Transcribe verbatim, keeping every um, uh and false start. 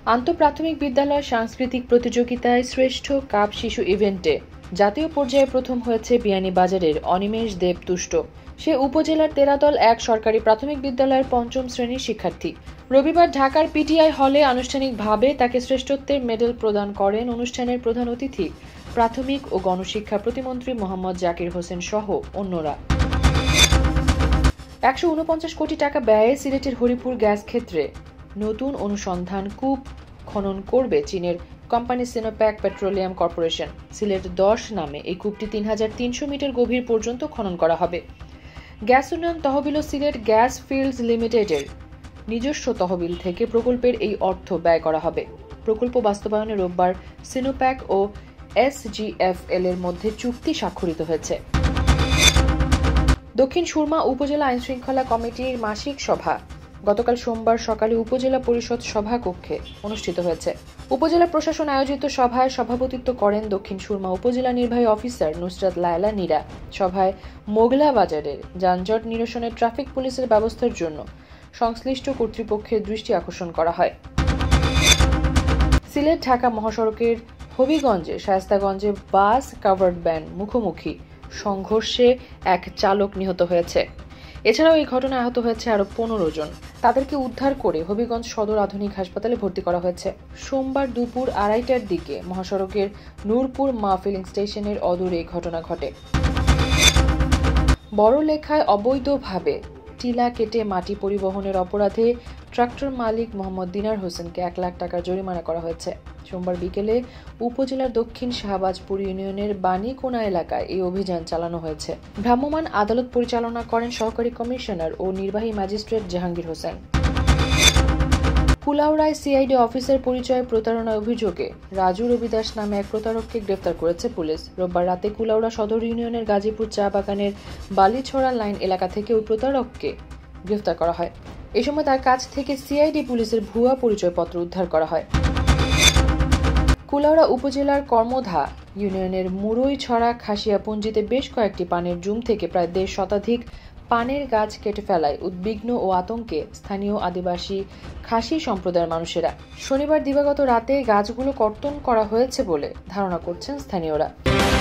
আন্তঃপ্রাথমিক বিদ্যালয় সাংস্কৃতিক প্রতিযোগিতায় শ্রেষ্ঠ কাপ শিশু ইভেন্টে জাতীয় পর্যায়ে প্রথম হয়েছে বিয়ানীবাজারের অনিমেষ দেব তুষ্ট। সে উপজেলার তেরাদল এক সরকারি প্রাথমিক বিদ্যালয়ের পঞ্চম শ্রেণীর শিক্ষার্থী। রবিবার ঢাকার পিটিআই হলে আনুষ্ঠানিকভাবে তাকে শ্রেষ্ঠত্বের মেডেল প্রদান করেন অনুষ্ঠানের প্রধান অতিথি প্রাথমিক ও গণশিক্ষা প্রতিমন্ত্রী মোহাম্মদ জাকির হোসেন সহ অন্যরা। একশো উনপঞ্চাশ কোটি টাকা ব্যয়ে সিলেটের হরিপুর গ্যাস ক্ষেত্রে নতুন অনুসন্ধান কূপ খনন করবে চীনের company Sinopec petroleum corporation. Sylhet দশ নামে এই কূপটি তিন হাজার তিনশো মিটার গভীর পর্যন্ত খনন করা হবে। গ্যাস উন্নয়ন তহবিল ও সিলেট গ্যাস ফিল্ডস লিমিটেডের নিজস্ব তহবিল থেকে প্রকল্পের এই অর্থ ব্যয় করা হবে। প্রকল্প বাস্তবায়নে রোববার সিনোপ্যাক ও এসজিএফএল এর মধ্যে চুক্তি স্বাক্ষরিত হয়েছে। দক্ষিণ সুরমা উপজেলা আইনশৃঙ্খলা কমিটির মাসিক সভা গতকাল সোমবার সকালে উপজেলা পরিষদ সভা কক্ষে অনুষ্ঠিত হয়েছে। উপজেলা প্রশাসন আয়োজিত সভায় সভাপতিত্ব করেন দক্ষিণ সুরমা উপজেলা নির্বাহী অফিসার নুসরাত লায়লা নীরা। সভায় মোগলা বাজারের যানজট নিরসনে ট্রাফিক পুলিশের ব্যবস্থার জন্য সংশ্লিষ্ট কর্তৃপক্ষের দৃষ্টি আকর্ষণ করা হয়। সিলেট ঢাকা মহাসড়কের হবিগঞ্জে শায়েস্তাগঞ্জে বাস কাভার্ড ভ্যান মুখোমুখি সংঘর্ষে এক চালক নিহত হয়েছে। এছাড়াও এই ঘটনায় আহত হয়েছে আরো পনেরো জন। তাদেরকে উদ্ধার করে হবিগঞ্জ সদর আধুনিক হাসপাতালে ভর্তি করা হয়েছে। সোমবার দুপুর আড়াইটার দিকে মহাসড়কের নূরপুর মা ফিলিং স্টেশনের অদূরে এই ঘটনা ঘটে। বড়লেখায় অবৈধভাবে টিলা কেটে মাটি পরিবহনের অপরাধে ট্রাক্টর মালিক মোহাম্মদ দিনার হোসেনকে এক লাখ টাকার জরিমানা করা হয়েছে। সোমবার বিকেলে উপজেলার দক্ষিণ শাহবাজপুর ইউনিয়নের বাণীকোনা এলাকায় এই অভিযান চালানো হয়েছে। ভ্রাম্যমাণ আদালত পরিচালনা করেন সহকারী কমিশনার ও নির্বাহী ম্যাজিস্ট্রেট জাহাঙ্গীর হোসেন। কুলাউড়ায় সিআইডি অফিসের পরিচয়ে প্রতারণার অভিযোগে রাজু রবিদাস নামে এক প্রতারককে গ্রেফতার করেছে পুলিশ। রোববার রাতে কুলাউড়া সদর ইউনিয়নের গাজীপুর চা বাগানের বালিছড়া লাইন এলাকা থেকে ওই প্রতারককে গ্রেফতার করা হয়। এ সময় তার কাছ থেকে সিআইডি পুলিশের ভুয়া পরিচয়পত্র উদ্ধার করা হয়। কুলাউড়া উপজেলার কর্মধা ইউনিয়নের মুরইছড়া খাসিয়াপুঞ্জিতে বেশ কয়েকটি পানের জুম থেকে প্রায় দেড় শতাধিক পানের গাছ কেটে ফেলায় উদ্বিগ্ন ও আতঙ্কে স্থানীয় আদিবাসী খাসি সম্প্রদায়ের মানুষেরা। শনিবার দিবাগত রাতে গাছগুলো কর্তন করা হয়েছে বলে ধারণা করছেন স্থানীয়রা।